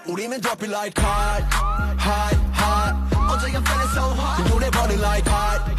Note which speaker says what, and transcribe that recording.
Speaker 1: 우리는 drop it like hot, hot, hot. 어제 I'm feeling so hot. 노래 버린 like hot.